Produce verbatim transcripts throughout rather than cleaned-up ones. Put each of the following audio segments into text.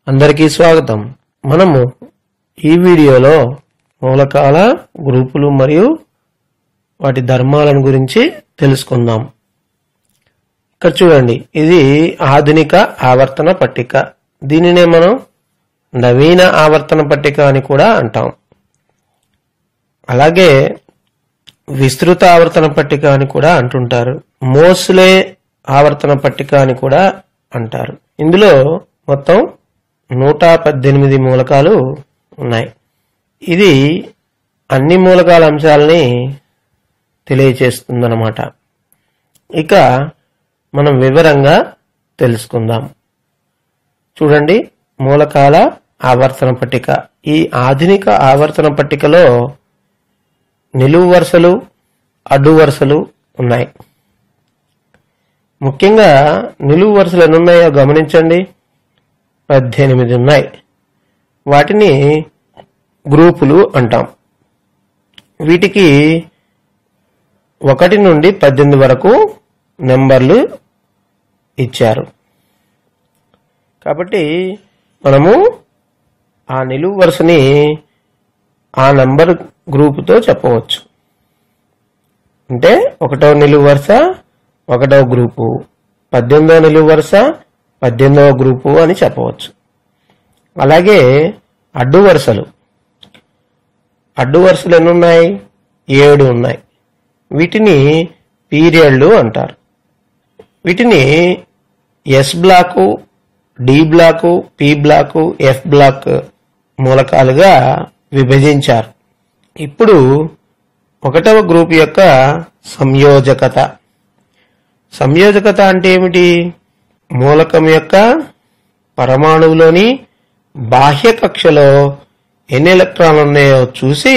అందరికీ స్వాగతం। మనము ఈ వీడియోలో మూలకాల గ్రూపులు మరియు వాటి ధర్మాలను గురించి తెలుసుకుందాం। ఇక్కడ చూడండి, ఇది ఆధునిక ఆవర్తన పట్టిక। దీనినే మనం నవీన ఆవర్తన పట్టిక అని కూడా అంటాం। అలాగే విస్తృత ఆవర్తన పట్టిక అని కూడా అంటుంటారు। మోస్లే ఆవర్తన పట్టిక అని కూడా అంటారు। ఇందులో మొత్తం నూట పద్దెనిమిది మూలకాలు ఉన్నాయి। ఇది అన్ని మూలకాల అంశాలని తెలియజేస్తుందన్నమాట। ఇక మనం వివరంగా తెలుసుకుందాం। చూడండి, మూలకాల ఆవర్తన పట్టిక। ఈ ఆధునిక ఆవర్తన పట్టికలో నిలువు వరుసలు, అడ్డు వరుసలు ఉన్నాయి। ముఖ్యంగా నిలువు వరుసలు ఎన్ని ఉన్నాయో గమనించండి, పద్దెనిమిది ఉన్నాయి। వాటిని గ్రూపులు అంటాం। వీటికి ఒకటి నుండి పద్దెనిమిది వరకు నెంబర్లు ఇచ్చారు। కాబట్టి మనము ఆ నిలువు వరుసని ఆ నెంబర్ గ్రూపుతో చెప్పవచ్చు। అంటే ఒకటో నిలువు వరుస ఒకటో గ్రూపు, పద్దెనిమిదవ నిలువు వరుస పద్దెనిమిదవ గ్రూపు అని చెప్పవచ్చు। అలాగే అడ్డు వరుసలు అడ్డు వరుసలు ఎన్ని ఉన్నాయి? ఏడు ఉన్నాయి। వీటిని పీరియడ్లు అంటారు। వీటిని S block, D block, P block, F block మూలకాలుగా విభజించారు। ఇప్పుడు ఒకటవ గ్రూప్ యొక్క సంయోజకత। సంయోజకత అంటే ఏమిటి? మూలకం యొక్క పరమాణువులోని బాహ్య కక్షలో ఎన్ని ఎలక్ట్రాన్లు ఉన్నాయో చూసి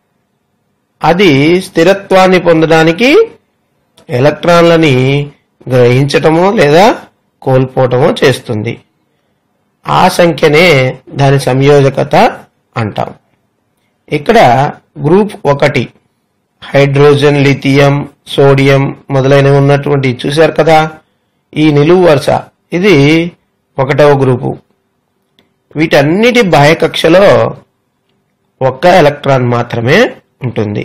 అది స్థిరత్వాన్ని పొందడానికి ఎలక్ట్రాన్లని గ్రహించటమో లేదా కోల్పోవటమో చేస్తుంది। ఆ సంఖ్యనే దాని సంయోజకత అంటాం। ఇక్కడ గ్రూప్ ఒకటి హైడ్రోజన్, లిథియం, సోడియం మొదలైనవి ఉన్నటువంటి చూశారు కదా, ఈ నిలువు వరుస ఇది ఒకటవ గ్రూపు। వీటన్నిటి బాహ్య కక్షలో ఒక్క ఎలక్ట్రాన్ మాత్రమే ఉంటుంది।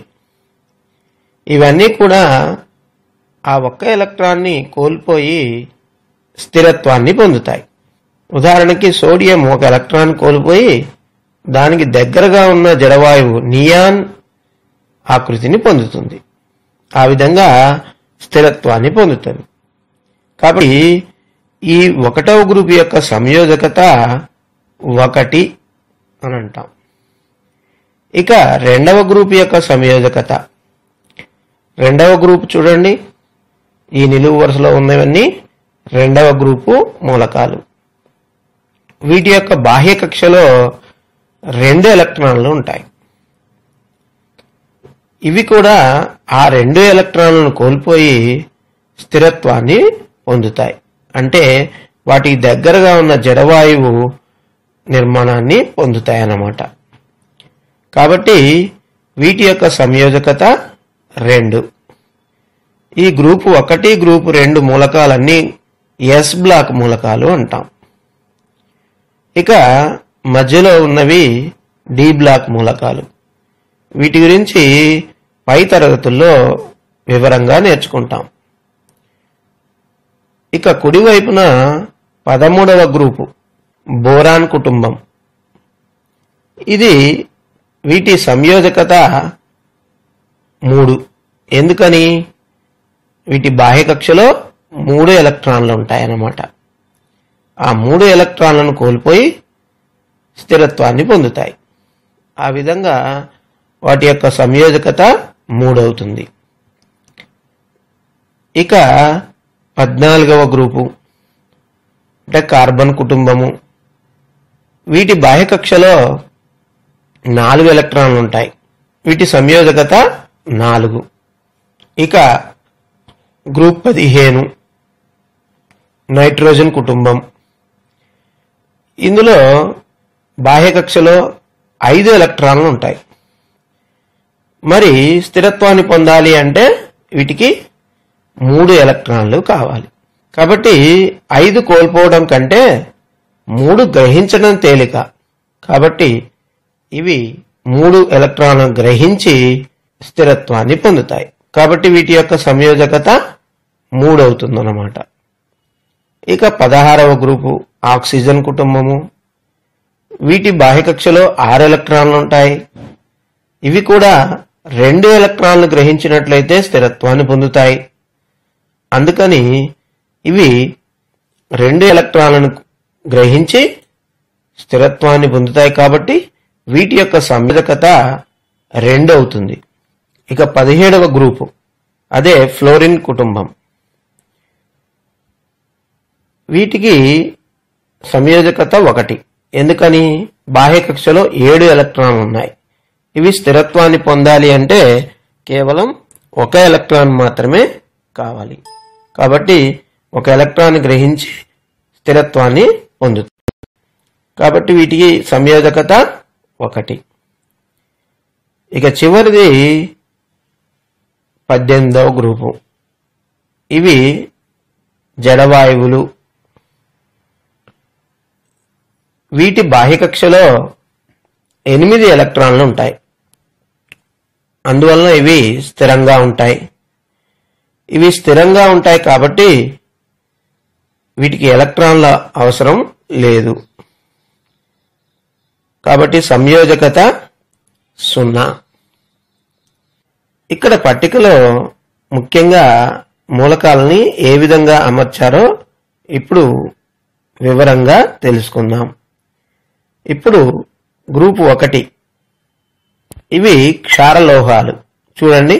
ఇవన్నీ కూడా ఆ ఒక్క ఎలక్ట్రాన్ని కోల్పోయి స్థిరత్వాన్ని పొందుతాయి। ఉదాహరణకి సోడియం ఒక ఎలక్ట్రాన్ కోల్పోయి దానికి దగ్గరగా ఉన్న జడవాయువు నియాన్ ఆకృతిని పొందుతుంది। ఆ విధంగా స్థిరత్వాన్ని పొందుతుంది। కాబట్టి ఈ ఒకటవ గ్రూప్ యొక్క సంయోజకత ఒకటి అని అంటాం। ఇక రెండవ గ్రూప్ యొక్క సంయోజకత, రెండవ గ్రూప్ చూడండి, ఈ నిలువు వరుసలో ఉన్నవన్నీ రెండవ గ్రూపు మూలకాలు। వీటి యొక్క బాహ్య కక్షలో రెండు ఎలక్ట్రాన్లు ఉంటాయి। ఇవి కూడా ఆ రెండు ఎలక్ట్రాన్లను కోల్పోయి స్థిరత్వాన్ని పొందుతాయి। అంటే వాటికి దగ్గరగా ఉన్న జడవాయువు నిర్మాణాన్ని పొందుతాయి అన్నమాట। కాబట్టి వీటి యొక్క సంయోజకత రెండు। ఈ గ్రూపు ఒకటి, గ్రూపు రెండు మూలకాలన్నీ ఎస్ బ్లాక్ మూలకాలు అంటాం। ఇక మధ్యలో ఉన్నవి డి బ్లాక్ మూలకాలు। వీటి గురించి పై తరగతుల్లో వివరంగా నేర్చుకుంటాం। ఇక కుడివైపున పదమూడవ గ్రూపు బోరాన్ కుటుంబం। ఇది వీటి సంయోజకత మూడు। ఎందుకని? వీటి బాహ్య కక్షలో మూడు ఎలక్ట్రాన్లు ఉంటాయన్నమాట। ఆ మూడు ఎలక్ట్రాన్లను కోల్పోయి స్థిరత్వాన్ని పొందుతాయి। ఆ విధంగా వాటి యొక్క సంయోజకత మూడు అవుతుంది। ఇక పద్నాలుగవ గ్రూపు అంటే కార్బన్ కుటుంబము। వీటి బాహ్య కక్షలో నాలుగు ఎలక్ట్రాన్లు ఉంటాయి। వీటి సంయోజకత నాలుగు। ఇక గ్రూప్ పదిహేను నైట్రోజన్ కుటుంబం। ఇందులో బాహ్య కక్షలో ఐదు ఎలక్ట్రాన్లు ఉంటాయి। మరి స్థిరత్వాన్ని పొందాలి అంటే వీటికి మూడు ఎలక్ట్రాన్లు కావాలి। కాబట్టి ఐదు కోల్పోవడం కంటే మూడు గ్రహించడం తేలిక. కాబట్టి ఇవి మూడు ఎలక్ట్రాన్లను గ్రహించి స్థిరత్వాన్ని పొందుతాయి. కాబట్టి వీటి యొక్క సంయోజకత మూడు అవుతుందన్నమాట. ఇక పదహారవ గ్రూపు ఆక్సిజన్ కుటుంబము. వీటి బాహ్యకక్షలో ఆరు ఎలక్ట్రాన్లు ఉంటాయి. ఇవి కూడా రెండు ఎలక్ట్రాన్లు గ్రహించినట్లయితే స్థిరత్వాన్ని పొందుతాయి. అందుకని ఇవి రెండు ఎలక్ట్రాన్లను గ్రహించి స్థిరత్వాన్ని పొందుతాయి. కాబట్టి వీటి యొక్క సంయోజకత రెండు అవుతుంది. ఇక పదిహేడవ గ్రూపు అదే ఫ్లోరిన్ కుటుంబం. వీటికి సంయోజకత ఒకటి. ఎందుకని? బాహ్యకక్షలో ఏడు ఎలక్ట్రాన్లు ఉన్నాయి. ఇవి స్థిరత్వాన్ని పొందాలి అంటే కేవలం ఒక ఎలక్ట్రాన్ మాత్రమే కావాలి. కాబట్టి ఒక ఎలక్ట్రాన్ గ్రహించి స్థిరత్వాన్ని పొందుతుంది. కాబట్టి వీటికి సంయోజకత ఒకటి. ఇక చివరిది పద్దెనిమిదవ గ్రూపు. ఇవి జడవాయువులు. వీటి బాహ్యకక్షలో ఎనిమిది ఎలక్ట్రాన్లు ఉంటాయి. అందువలన ఇవి స్థిరంగా ఉంటాయి. ఇవి స్థిరంగా ఉంటాయి కాబట్టి వీటికి ఎలక్ట్రాన్ల అవసరం లేదు. కాబట్టి సంయోజకత సున్నా. ఇక్కడ పట్టికలో ముఖ్యంగా మూలకాలని ఏ విధంగా అమర్చారో ఇప్పుడు వివరంగా తెలుసుకుందాం. ఇప్పుడు గ్రూప్ ఒకటి. ఇవి క్షారలోహాలు. చూడండి,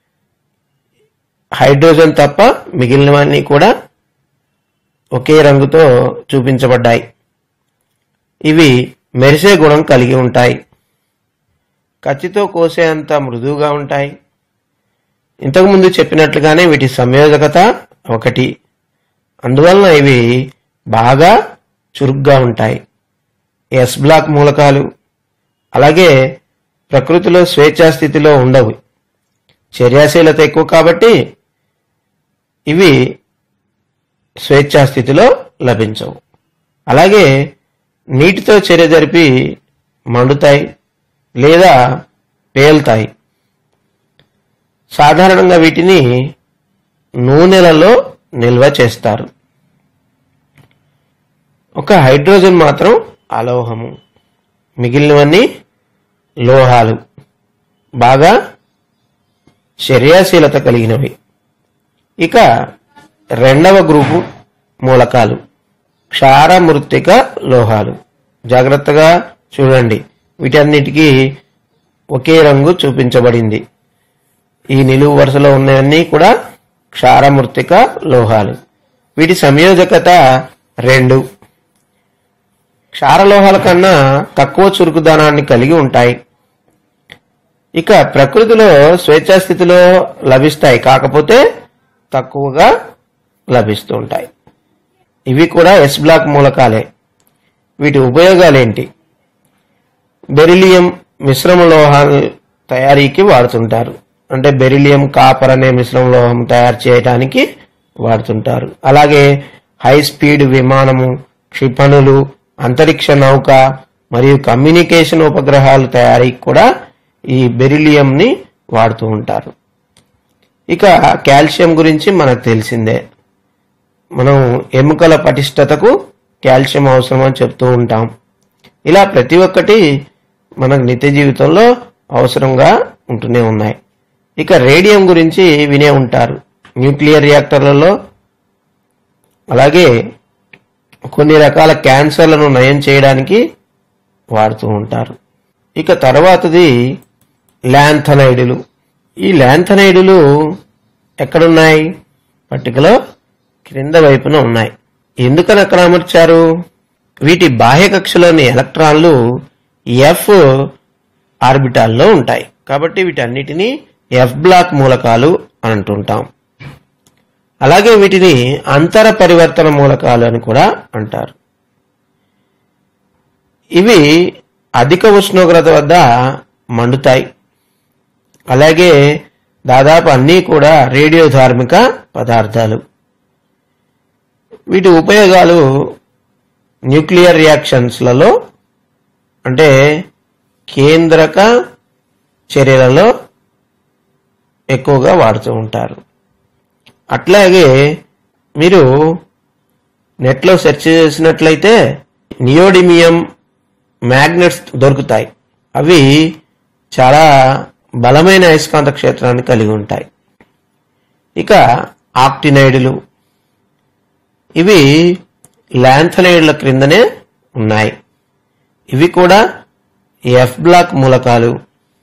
హైడ్రోజన్ తప్ప మిగిలినవన్నీ కూడా ఒకే రంగుతో చూపించబడ్డాయి. ఇవి మెరిసే గుణం కలిగి ఉంటాయి. కత్తితో కోసేంత మృదువుగా ఉంటాయి. ఇంతకుముందు చెప్పినట్లుగానే వీటి సంయోజకత ఒకటి. అందువలన ఇవి బాగా చురుగ్గా ఉంటాయి. ఎస్ బ్లాక్ మూలకాలు. అలాగే ప్రకృతిలో స్వేచ్ఛా స్థితిలో ఉండవు. చర్యాశీలత ఎక్కువ కాబట్టి ఇవి స్వేచ్ఛా స్థితిలో లభించవు. అలాగే నీటితో చర్య జరిపి మండుతాయి లేదా పేలుతాయి. సాధారణంగా వీటిని నూనెలలో నిల్వ చేస్తారు. ఒక హైడ్రోజన్ మాత్రం అలోహము. మిగిలినవన్నీ లోహాలు. బాగా చర్యాశీలత కలిగినవి. ఇక రెండవ గ్రూపు మూలకాలు క్షారమృత్తిక లోహాలు. జాగ్రత్తగా చూడండి, వీటన్నిటికీ ఒకే రంగు చూపించబడింది. ఈ నిలువు వరుసలో ఉన్నవన్నీ కూడా క్షారమృత్తిక లోహాలు. వీటి సంయోజకత రెండు. క్షారలోహాల కన్నా తక్కువ చురుకుదనాన్ని కలిగి ఉంటాయి. ఇక ప్రకృతిలో స్వేచ్ఛా స్థితిలో లభిస్తాయి, కాకపోతే తక్కువగా లభిస్తూ ఉంటాయి. ఇవి కూడా ఎస్ బ్లాక్ మూలకాలే. వీటి ఉపయోగాలేంటి? బెరిలియం మిశ్రమ లోహాల తయారీకి వాడుతుంటారు. అంటే బెరిలియం కాపర్ అనే మిశ్రమ లోహం తయారు చేయడానికి వాడుతుంటారు. అలాగే హై స్పీడ్ విమానము, క్షిపణులు, అంతరిక్ష నౌక మరియు కమ్యూనికేషన్ ఉపగ్రహాలు తయారీకి కూడా ఈ బెరిలియం ని వాడుతూ ఉంటారు. ఇక కాల్షియం గురించి మనకు తెలిసిందే. మనం ఎముకల పటిష్టతకు కాల్షియం అవసరం అని చెప్తూ ఉంటాం. ఇలా ప్రతి ఒక్కటి మనకు నిత్య జీవితంలో అవసరంగా ఉంటూనే ఉన్నాయి. ఇక రేడియం గురించి వినే ఉంటారు. న్యూక్లియర్ రియాక్టర్లలో, అలాగే కొన్ని రకాల క్యాన్సర్లను నయం చేయడానికి వాడుతూ ఉంటారు. ఇక తర్వాతది ల్యాంథనైడులు. ఈ ల్యాంథనైడులు ఎక్కడున్నాయి? పట్టికలో క్రింద వైపున ఉన్నాయి. ఎందుకని అక్కడ అమర్చారు? వీటి బాహ్య కక్షలోని ఎలక్ట్రాన్లు ఎఫ్ ఆర్బిటాల్లో ఉంటాయి. కాబట్టి వీటన్నిటినీ ఎఫ్ బ్లాక్ మూలకాలు అని అంటుంటాం. అలాగే వీటిని అంతర పరివర్తన మూలకాలు అని కూడా అంటారు. ఇవి అధిక ఉష్ణోగ్రత వద్ద మండుతాయి. అలాగే దాదాపు అన్నీ కూడా రేడియోధార్మిక పదార్థాలు. వీటి ఉపయోగాలు న్యూక్లియర్ రియాక్షన్స్లలో అంటే కేంద్రక చర్యలలో ఎక్కువగా వాడుతూ ఉంటారు. అట్లాగే మీరు నెట్లో సెర్చ్ చేసినట్లయితే నియోడిమియం మ్యాగ్నెట్స్ దొరుకుతాయి. అవి చాలా బలమైన అయస్కాంత క్షేత్రాన్ని కలిగి ఉంటాయి. ఇక ఆక్టినైడ్లు, ఇవి లాంథనైడ్ల క్రిందనే ఉన్నాయి. ఇవి కూడా ఎఫ్ బ్లాక్ మూలకాలు.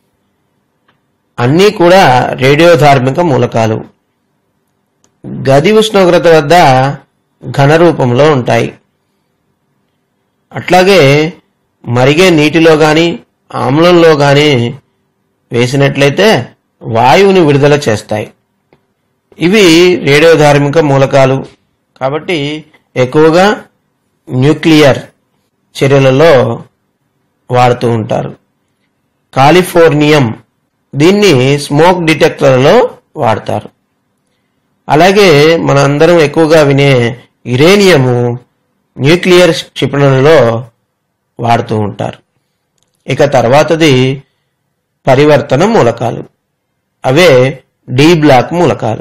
అన్నీ కూడా రేడియోధార్మిక మూలకాలు. గది ఉష్ణోగ్రత వద్ద ఘన రూపంలో ఉంటాయి. అట్లాగే మరిగే నీటిలో గాని ఆమ్లంలో గాని వేసినట్లయితే వాయువుని విడుదల చేస్తాయి. ఇవి రేడియోధార్మిక మూలకాలు కాబట్టి ఎక్కువగా న్యూక్లియర్ చర్యలలో వాడుతూ ఉంటారు. కాలిఫోర్నియం, దీన్ని స్మోక్ డిటెక్టర్లలో వాడతారు. అలాగే మనందరం ఎక్కువగా వినే యురేనియము న్యూక్లియర్ క్షిపణులలో వాడుతూ ఉంటారు. ఇక తర్వాతది పరివర్తన మూలకాలు, అవే డి బ్లాక్ మూలకాలు.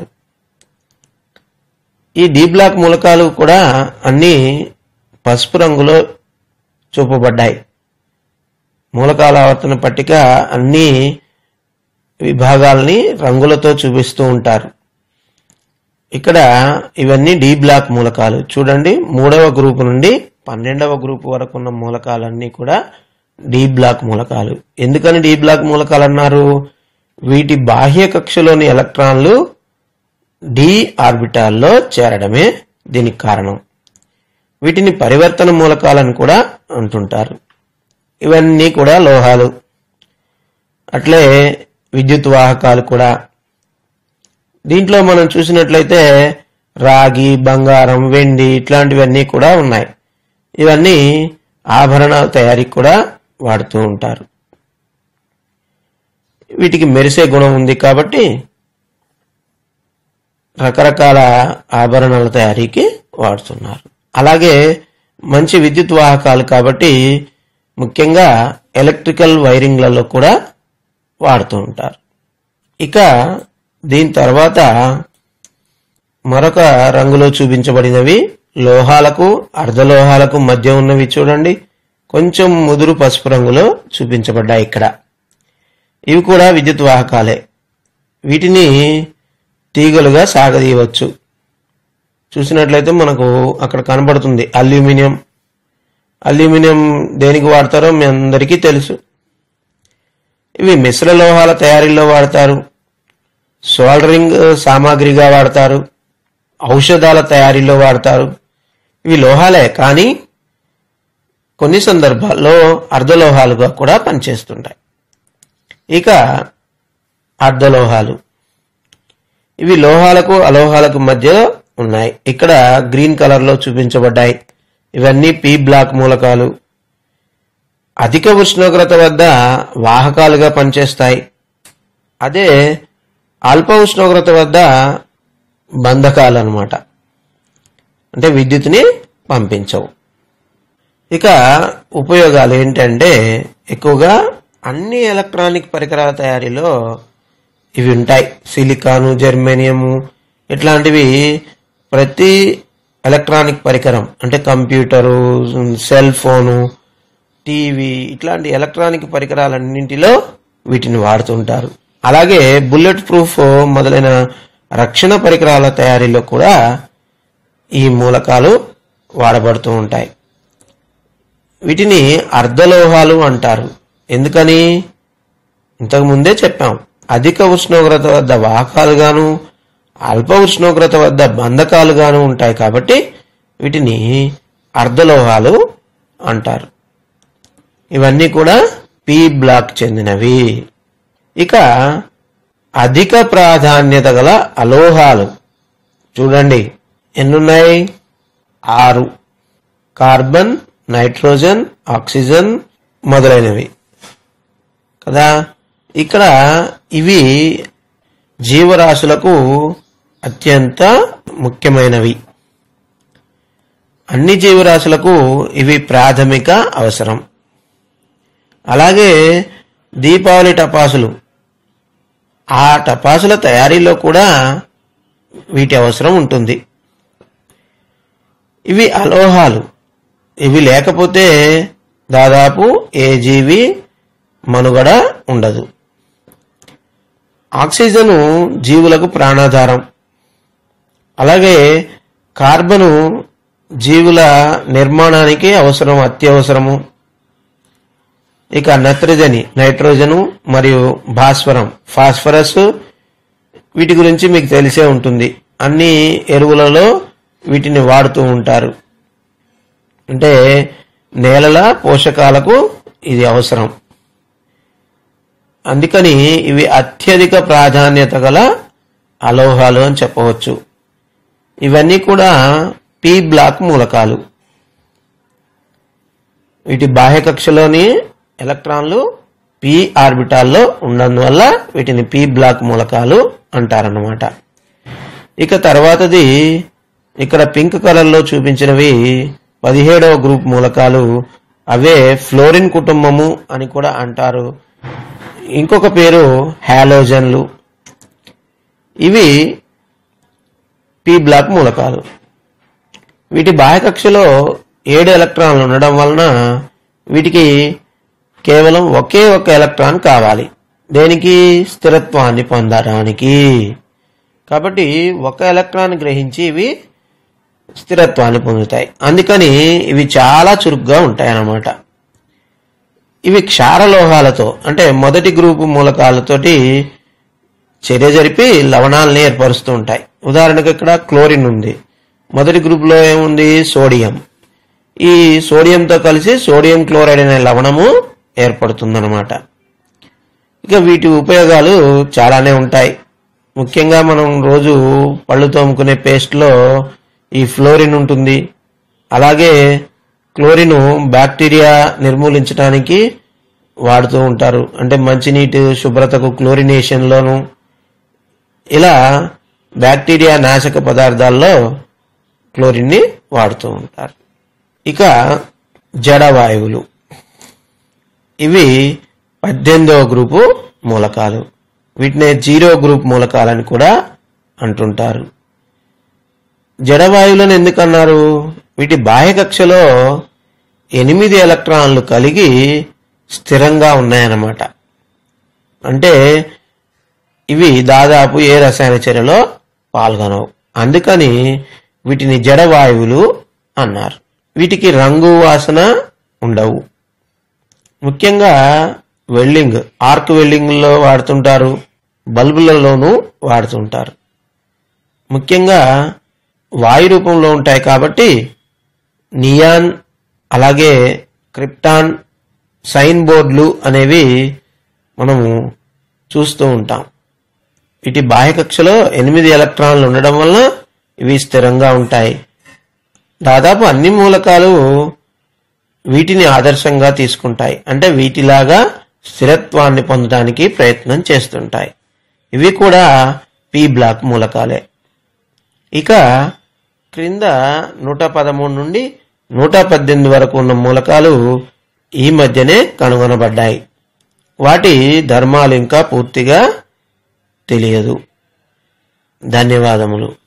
ఈ డి బ్లాక్ మూలకాలు కూడా అన్ని పసుపు రంగులో చూపబడ్డాయి. మూలకాల ఆవర్తన పట్టిక అన్ని విభాగాల్ని రంగులతో చూపిస్తూ ఉంటారు. ఇక్కడ ఇవన్నీ డి బ్లాక్ మూలకాలు. చూడండి, మూడవ గ్రూపు నుండి పన్నెండవ గ్రూపు వరకు ఉన్న మూలకాలన్నీ కూడా డి బ్లాక్ మూలకాలు. ఎందుకని డి బ్లాక్ మూలకాలు అన్నారు? వీటి బాహ్య కక్షలోని ఎలక్ట్రాన్లు డి ఆర్బిటాల్లో చేరడమే దీనికి కారణం. వీటిని పరివర్తన మూలకాలను కూడా అంటుంటారు. ఇవన్నీ కూడా లోహాలు. అట్లే విద్యుత్ వాహకాలు కూడా. దీంట్లో మనం చూసినట్లయితే రాగి, బంగారం, వెండి ఇట్లాంటివన్నీ కూడా ఉన్నాయి. ఇవన్నీ ఆభరణాల తయారీకి కూడా వాడుతూ ఉంటారు. వీటికి మెరిసే గుణం ఉంది కాబట్టి రకరకాల ఆభరణాల తయారీకి వాడుతున్నారు. అలాగే మంచి విద్యుత్ వాహకాలు కాబట్టి ముఖ్యంగా ఎలక్ట్రికల్ వైరింగ్లలో కూడా వాడుతూ ఉంటారు. ఇక దీని తర్వాత మరొక రంగులో చూపించబడినవి లోహాలకు అర్ధలోహాలకు మధ్య ఉన్నవి. చూడండి, కొంచెం ముదురు పసుపు రంగులో చూపించబడ్డాయి ఇక్కడ. ఇవి కూడా విద్యుత్ వాహకాలే. వీటిని తీగలుగా సాగదీయవచ్చు. చూసినట్లయితే మనకు అక్కడ కనబడుతుంది అల్యూమినియం. అల్యూమినియం దేనికి వాడతారో మీ అందరికీ తెలుసు. ఇవి మిశ్ర లోహాల తయారీలో వాడతారు, సోల్డరింగ్ సామాగ్రిగా వాడతారు, ఔషధాల తయారీలో వాడతారు. ఇవి లోహాలే, కానీ కొన్ని సందర్భాల్లో అర్ధలోహాలుగా కూడా పనిచేస్తుంటాయి. ఇక అర్ధలోహాలు, ఇవి లోహాలకు అలోహాలకు మధ్య ఉన్నాయి. ఇక్కడ గ్రీన్ కలర్ లో చూపించబడ్డాయి. ఇవన్నీ పి బ్లాక్ మూలకాలు. అధిక ఉష్ణోగ్రత వద్ద వాహకాలుగా పనిచేస్తాయి. అదే అల్ప ఉష్ణోగ్రత వద్ద బంధకాలు అన్నమాట, అంటే విద్యుత్ని పంపించవు. ఇక ఉపయోగాలు ఏంటంటే ఎక్కువగా అన్ని ఎలక్ట్రానిక్ పరికరాల తయారీలో ఇవి ఉంటాయి. సిలికాను, జర్మేనియము ఇట్లాంటివి ప్రతి ఎలక్ట్రానిక్ పరికరం అంటే కంప్యూటరు, సెల్ ఫోను, టీవీ ఇట్లాంటి ఎలక్ట్రానిక్ పరికరాలన్నింటిలో వీటిని వాడుతుంటారు. అలాగే బుల్లెట్ ప్రూఫ్ మొదలైన రక్షణ పరికరాల తయారీలో కూడా ఈ మూలకాలు వాడబడుతూ ఉంటాయి. వీటిని అర్ధలోహాలు అంటారు. ఎందుకని? ఇంతకు ముందే చెప్పాం, అధిక ఉష్ణోగ్రత వద్ద వాహకాలుగాను అల్ప ఉష్ణోగ్రత వద్ద బంధకాలుగాను ఉంటాయి కాబట్టి వీటిని అర్ధలోహాలు అంటారు. ఇవన్నీ కూడా పి బ్లాక్ చెందినవి. ఇక అధిక ప్రాధాన్యత గల అలోహాలు చూడండి ఎన్నున్నాయి? ఆరు. కార్బన్, నైట్రోజన్, ఆక్సిజన్ మొదలైనవి కదా. ఇక్కడ ఇవి జీవరాశులకు అత్యంత ముఖ్యమైనవి. అన్ని జీవరాశులకు ఇవి ప్రాథమిక అవసరం. అలాగే దీపావళి టపాసులు, ఆ టపాసుల తయారీలో కూడా వీటి అవసరం ఉంటుంది. ఇవి అలోహాలు. ఇవి లేకపోతే దాదాపు ఏ జీవి మనుగడ ఉండదు. ఆక్సిజను జీవులకు ప్రాణాధారం. అలాగే కార్బను జీవుల నిర్మాణానికి అవసరం, అత్యవసరము. ఇక నత్రజని, నైట్రోజను మరియు భాస్వరం, ఫాస్ఫరస్, వీటి గురించి మీకు తెలిసే ఉంటుంది. అన్ని ఎరువులలో వీటిని వాడుతూ ఉంటారు. అంటే నేలల పోషకాలకు ఇది అవసరం. అందుకని ఇవి అత్యధిక ప్రాధాన్యత గల అలోహాలు అని చెప్పవచ్చు. ఇవన్నీ కూడా పి బ్లాక్ మూలకాలు. వీటి బాహ్య కక్షలోని ఎలక్ట్రాన్లు పి ఆర్బిటాల్లో ఉన్నందువల్ల వీటిని పి బ్లాక్ మూలకాలు అంటారన్నమాట. ఇక తర్వాతది ఇక్కడ పింక్ కలర్ లో చూపించినవి పదిహేడవ గ్రూప్ మూలకాలు. అవే ఫ్లోరిన్ కుటుంబము అని కూడా అంటారు. ఇంకొక పేరు హాలోజన్లు. ఇవి పి బ్లాక్ మూలకాలు. వీటి బాహ్య కక్షలో ఏడు ఎలక్ట్రాన్లు ఉండడం వలన వీటికి కేవలం ఒకే ఒక ఎలక్ట్రాన్ కావాలి. దేనికి? స్థిరత్వాన్ని పొందడానికి. కాబట్టి ఒక ఎలక్ట్రాన్ గ్రహించి ఇవి స్థిరత్వాన్ని పొందుతాయి. అందుకని ఇవి చాలా చురుగ్గా ఉంటాయి అన్నమాట. ఇవి క్షారలోహాలతో, అంటే మొదటి గ్రూపు మూలకాలతోటి చర్య జరిపి లవణాలని ఏర్పరుస్తూ ఉంటాయి. ఉదాహరణకు ఇక్కడ క్లోరిన్ ఉంది. మొదటి గ్రూప్ లో ఏముంది? సోడియం. ఈ సోడియంతో కలిసి సోడియం క్లోరైడ్ అనే లవణము ఏర్పడుతుందన్నమాట. ఇక వీటి ఉపయోగాలు చాలానే ఉంటాయి. ముఖ్యంగా మనం రోజు పళ్ళు తోముకునే పేస్ట్లో ఈ ఫ్లోరిన్ ఉంటుంది. అలాగే క్లోరిన్ బ్యాక్టీరియా నిర్మూలించడానికి వాడుతూ ఉంటారు. అంటే మంచినీటి శుభ్రతకు క్లోరినేషన్లోను, ఇలా బ్యాక్టీరియా నాశక పదార్థాల్లో క్లోరిన్ని వాడుతూ ఉంటారు. ఇక జడవాయువులు, ఇవి పద్దెనిమిదవ గ్రూపు మూలకాలు. వీటినే జీరో గ్రూప్ మూలకాలని కూడా అంటుంటారు. జడవాయువులను ఎందుకన్నారు? వీటి బాహ్య కక్షలో ఎనిమిది ఎలక్ట్రాన్లు కలిగి స్థిరంగా ఉన్నాయన్నమాట. అంటే ఇవి దాదాపు ఏ రసాయన చర్యలో పాల్గొనవు. అందుకని వీటిని జడవాయువులు అన్నారు. వీటికి రంగు, వాసన ఉండవు. ముఖ్యంగా వెల్డింగ్, ఆర్క్ వెల్డింగ్ లో వాడుతుంటారు, బల్బులలోనూ వాడుతుంటారు. ముఖ్యంగా వాయు రూపంలో ఉంటాయి కాబట్టి నియాన్, అలాగే క్రిప్టాన్, సైన్ బోర్డులు అనేవి మనము చూస్తూ ఉంటాం. వీటి బాహ్య కక్షలో ఎనిమిది ఎలక్ట్రాన్లు ఉండడం వల్ల ఇవి స్థిరంగా ఉంటాయి. దాదాపు అన్ని మూలకాలు వీటిని ఆదర్శంగా తీసుకుంటాయి. అంటే వీటిలాగా స్థిరత్వాన్ని పొందడానికి ప్రయత్నం చేస్తుంటాయి. ఇవి కూడా పి బ్లాక్ మూలకాలే. ఇక క్రింద నూట పదమూడు నుండి నూట పద్దెనిమిది వరకు ఉన్న మూలకాలు ఈ మధ్యనే కనుగొనబడ్డాయి. వాటి ధర్మాలు ఇంకా పూర్తిగా తెలియదు. ధన్యవాదములు.